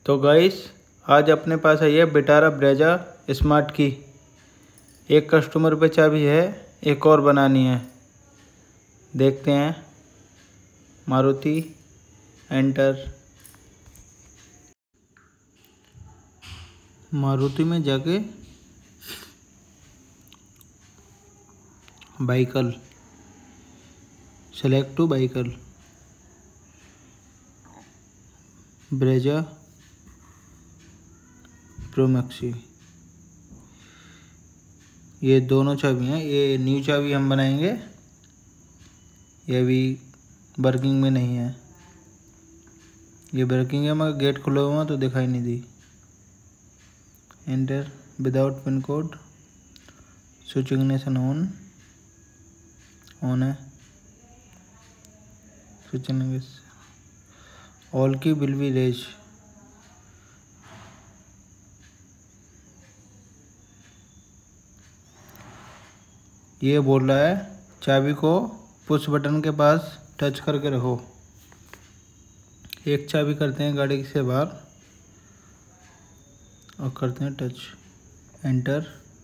तो गाइस आज अपने पास है ये विटारा ब्रेजा स्मार्ट की। एक कस्टमर पे चाबी है, एक और बनानी है। देखते हैं। मारुति एंटर। मारुति में जाके vehicle select to vehicle Brezza pro maxi. ये दोनों चाबी हैं। ये न्यू चाबी हम बनाएंगे, ये अभी वर्किंग में नहीं है। ये वर्किंग है मगर गेट खुला हुआ तो दिखाई नहीं दी। Enter without pin code. Switch ignition on है। Switch all key will be erase. ये बोल रहा है चाबी को पुश बटन के पास टच करके रखो। एक चाबी करते हैं गाड़ी से बाहर और करते हैं टच। एंटर।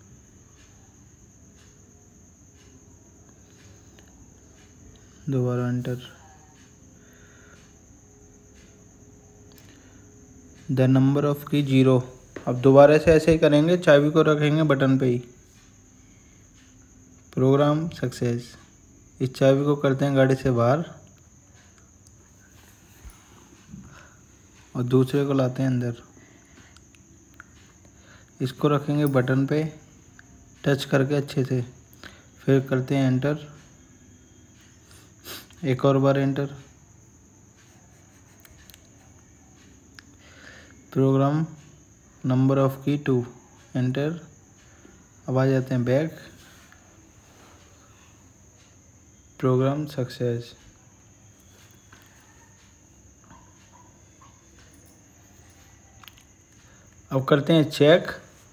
दोबारा enter. The number of key 0। अब दोबारा से ऐसे ही करेंगे, चाबी को रखेंगे बटन पे ही। Programme success. इस चाबी को करते हैं गाड़ी से बाहर और दूसरे को लाते हैं अंदर। इसको रखेंगे बटन पे टच करके अच्छे से, फिर करते हैं एंटर। एक और बार enter. Program number of key 2। Enter. अब आ जाते हैं बैक। Programme success. अब करते हैं चेक।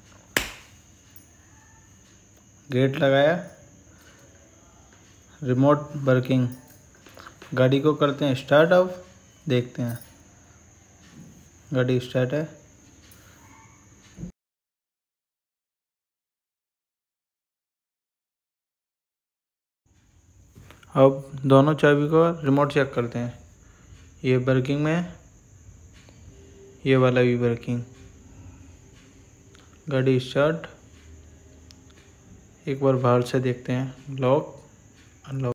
गेट लगाया, रिमोट वर्किंग। गाड़ी को करते हैं स्टार्ट। अब देखते हैं गाड़ी स्टार्ट है। अब दोनों चाबी को रिमोट चेक करते हैं। ये वर्किंग में है, ये वाला भी वर्किंग। गाड़ी स्टार्ट। एक बार बाहर से देखते हैं। Lock unlock.